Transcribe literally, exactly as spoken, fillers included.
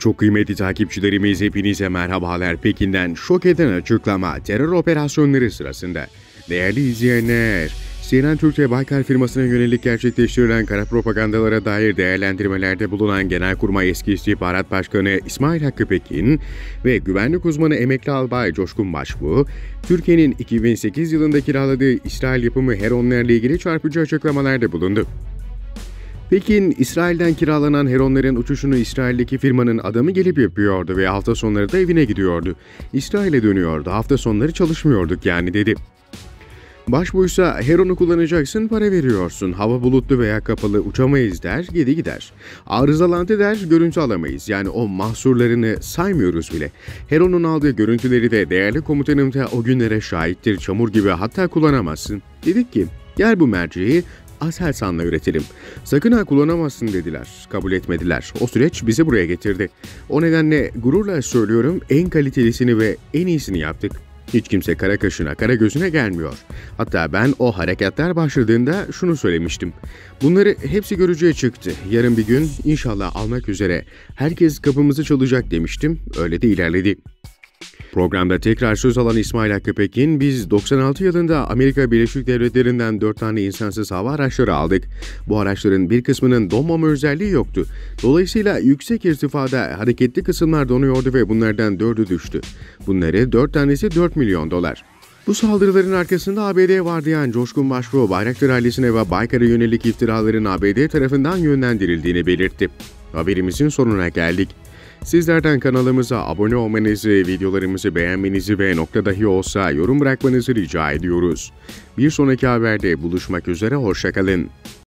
Çok kıymetli takipçilerimiz, hepinize merhabalar. Pekin'den şok eden açıklama terör operasyonları sırasında. Değerli izleyenler, C N N Türkçe Baykar firmasına yönelik gerçekleştirilen kara propagandalara dair değerlendirmelerde bulunan Genelkurmay Eski İstihbarat Başkanı İsmail Hakkı Pekin ve güvenlik uzmanı emekli albay Coşkun Başbuğ, Türkiye'nin iki bin sekiz yılında kiraladığı İsrail yapımı Heronler'le ilgili çarpıcı açıklamalarda bulundu. Pekin, İsrail'den kiralanan Heronların uçuşunu İsrail'deki firmanın adamı gelip yapıyordu ve hafta sonları da evine gidiyordu. İsrail'e dönüyordu, hafta sonları çalışmıyorduk yani dedi. Başbuğ'ysa Heron'u kullanacaksın, para veriyorsun, hava bulutlu veya kapalı uçamayız der, gidi gider. Arızalandı der, görüntü alamayız, yani o mahsurlarını saymıyoruz bile. Heron'un aldığı görüntüleri de değerli komutanım da o günlere şahittir, çamur gibi, hatta kullanamazsın. Dedik ki, gel bu merceği Aselsan'la üretelim. Sakın ha kullanamazsın dediler. Kabul etmediler. O süreç bizi buraya getirdi. O nedenle gururla söylüyorum, en kalitelisini ve en iyisini yaptık. Hiç kimse kara kaşına, kara gözüne gelmiyor. Hatta ben o harekatlar başladığında şunu söylemiştim. Bunları hepsi görücüye çıktı. Yarın bir gün inşallah almak üzere. Herkes kapımızı çalacak demiştim. Öyle de ilerledi. Programda tekrar söz alan İsmail Hakkı Pekin, biz doksan altı yılında Amerika Birleşik Devletleri'nden dört tane insansız hava araçları aldık. Bu araçların bir kısmının donmama özelliği yoktu. Dolayısıyla yüksek irtifada hareketli kısımlar donuyordu ve bunlardan dördü düştü. Bunları dört tanesi dört milyon dolar. Bu saldırıların arkasında A B D var diyen Coşkun Başbuğ, Bayraktar ailesine ve Baykar'a yönelik iftiraların A B D tarafından yönlendirildiğini belirtti. Haberimizin sonuna geldik. Sizlerden kanalımıza abone olmanızı, videolarımızı beğenmenizi ve nokta dahi olsa yorum bırakmanızı rica ediyoruz. Bir sonraki haberde buluşmak üzere, hoşça kalın.